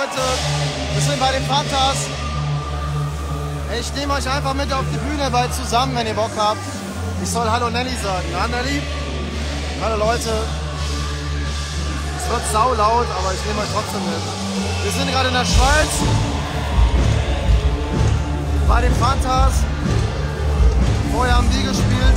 Leute, wir sind bei den Fantas. Ich nehme euch einfach mit auf die Bühne bei zusammen, wenn ihr Bock habt. Ich soll Hallo Nelly sagen. Na Nelly? Hallo Leute. Es wird sau laut, aber ich nehme euch trotzdem mit. Wir sind gerade in der Schweiz. Bei den Fantas. Vorher haben die gespielt.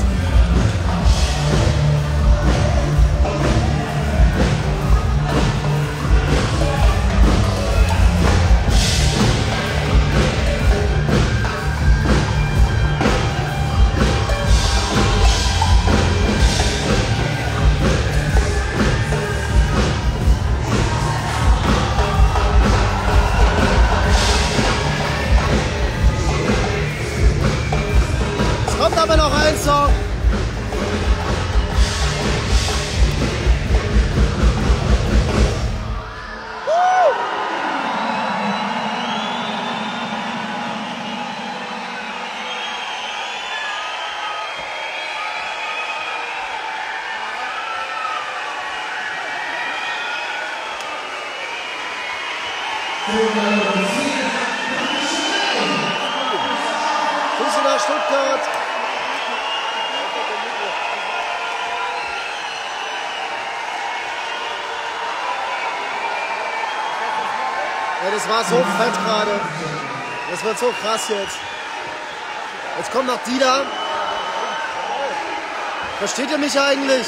Kommt aber noch ein Song. Grüße nach Stuttgart. Ja, das war so fett gerade. Das wird so krass jetzt. Jetzt kommt noch die da. Versteht ihr mich eigentlich?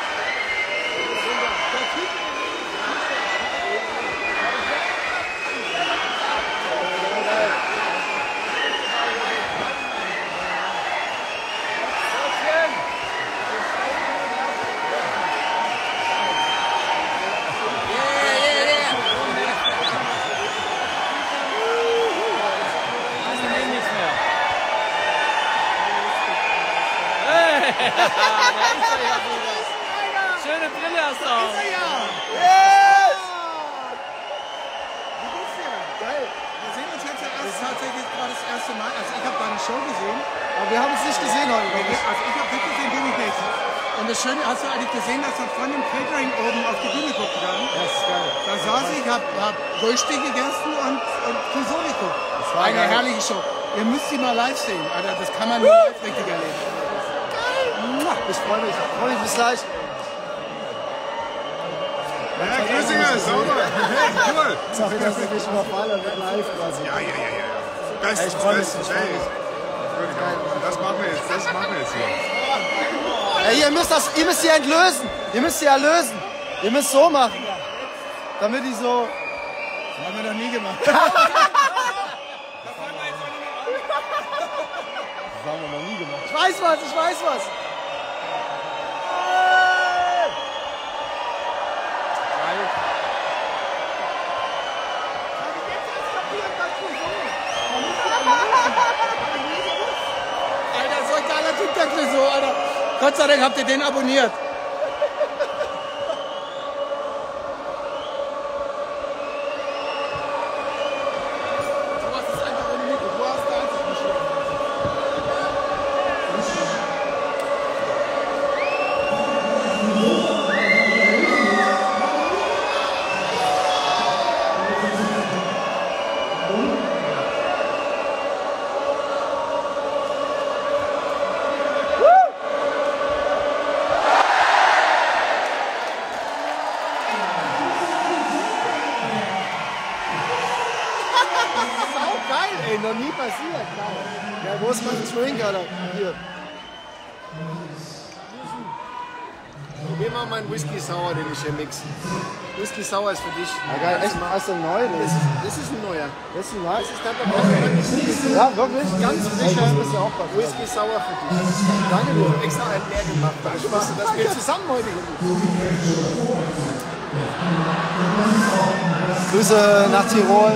Schöne Brille hast du auch. Yes! Wie geht's dir? Geil. Wir sehen uns jetzt tatsächlich gerade das erste Mal. Also ich habe deine Show gesehen. Aber wir haben es nicht gesehen heute. Also ich habe wirklich den Bühne gesehen. Und das Schöne, hast du eigentlich gesehen, dass wir von dem Catering oben auf die Bühne gucken haben? Das ist geil. Da saß ich, hab Rösti gegessen und Risotto geguckt. Das war eine geil. herrliche Show. Ihr müsst sie mal live sehen, Alter. Das kann man nur live richtig erleben. Ich freue mich. Bis gleich. Ja, grüß dich, sauber. Hey, cool. Sorry, dass ich mich überfalle mit live quasi. Ja. Bestens, Ich freu mich, bestens. ich freu mich. Das machen wir jetzt hier. Ey, ihr müsst sie entlösen. Ihr müsst sie erlösen. Ihr müsst so machen. Damit die so... Das haben wir noch nie gemacht. Das haben wir noch nie gemacht. Ich weiß was. Alter, so ein geiler Typ, der Clouseau, Alter. Gott sei Dank habt ihr den abonniert. Du hast es einfach ohne Mikro. Du hast da einfach geschrieben. Ey, noch nie passiert. Ja, wo ist mein Drink, Alter? Hier. Probier mal meinen Whisky Sour, den ich hier mix. Whisky Sour ist für dich. Ja, geil. Echt? Hast du einen neuen? Das ist ein neuer. Das ist ein neuer? Ja, wirklich? Ganz Ich frischer muss bisschen aufpassen. Whisky Sour für dich. Danke dir. Extra einen leer gemacht. Weil ich wusste, dass wir zusammen heute hier sind. Grüße nach Tirol.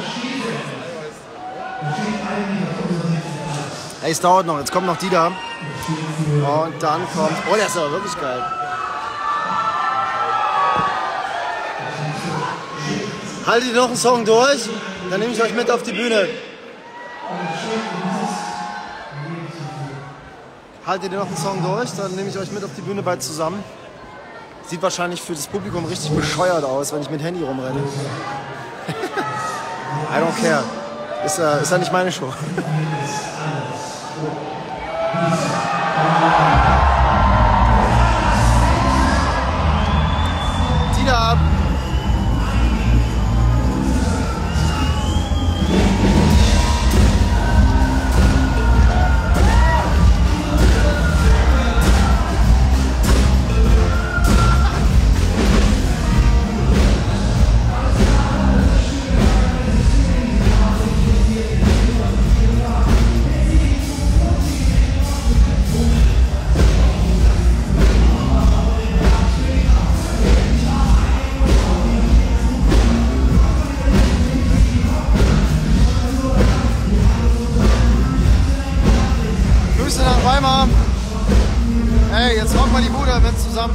Ey, es dauert noch. Jetzt kommt noch die da. Und dann kommt... Oh, der ist aber wirklich geil. Haltet ihr noch einen Song durch? Dann nehme ich euch mit auf die Bühne. Haltet ihr noch einen Song durch? Dann nehme ich euch mit auf die Bühne bald zusammen. Sieht wahrscheinlich für das Publikum richtig bescheuert aus, wenn ich mit Handy rumrenne. I don't care. Ist ja nicht meine Show. Wieder ab. Grüße nach Weimar. Hey, jetzt rocken wir die Bude mit zusammen.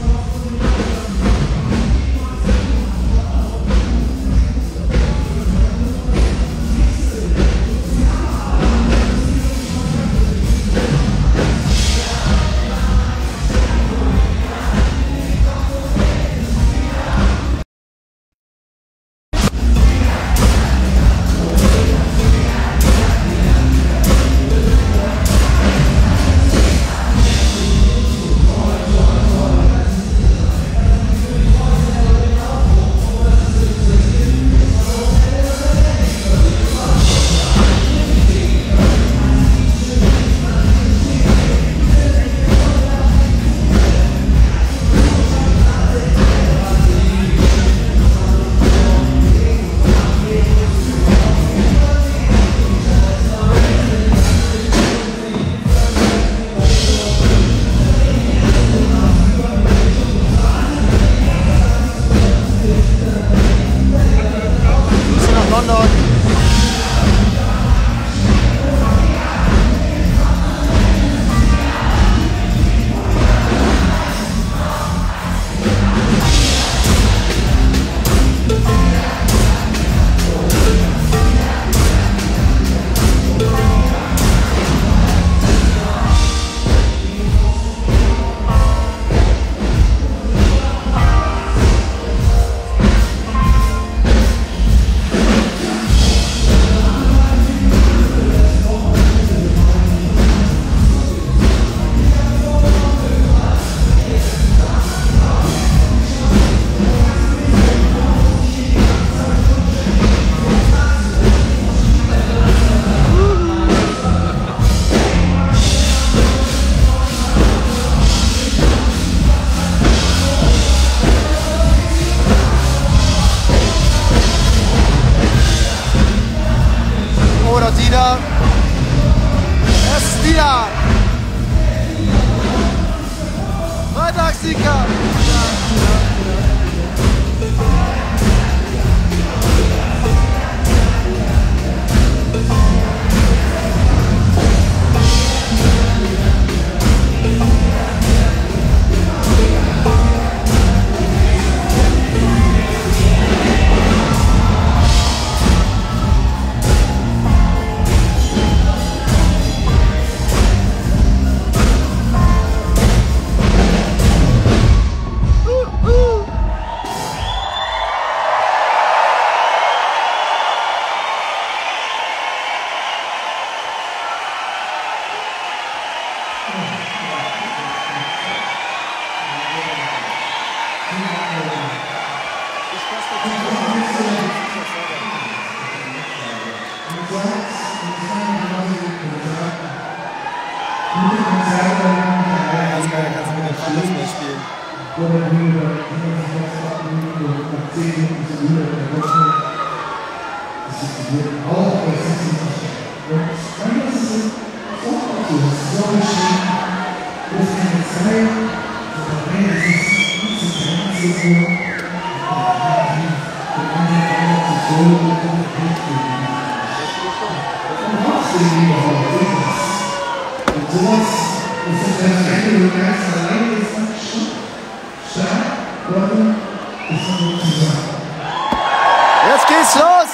London. Oder Dida. Es ist Dida. Freitagssieger. Kannst du mit den Fantas mehr spielen. Jetzt geht's los!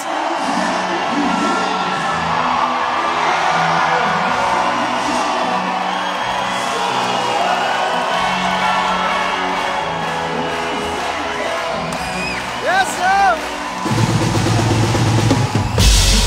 Yes, sir!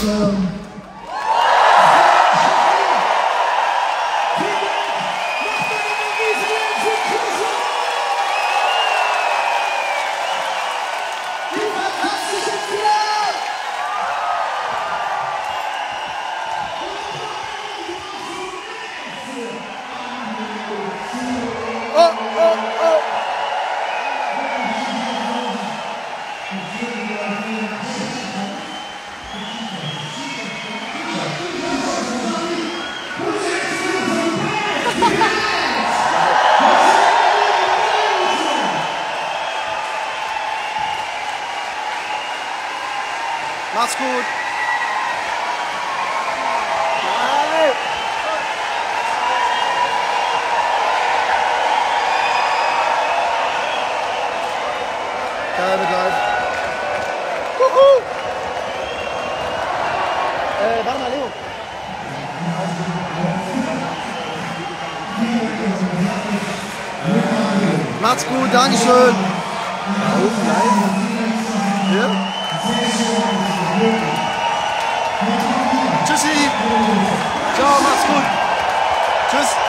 Macht's gut. Geil mit live. Kuckuck. Warte mal, Leo. Macht's gut, Dankeschön. Ja? Tschüssi. Ciao, macht's gut. Tschüss.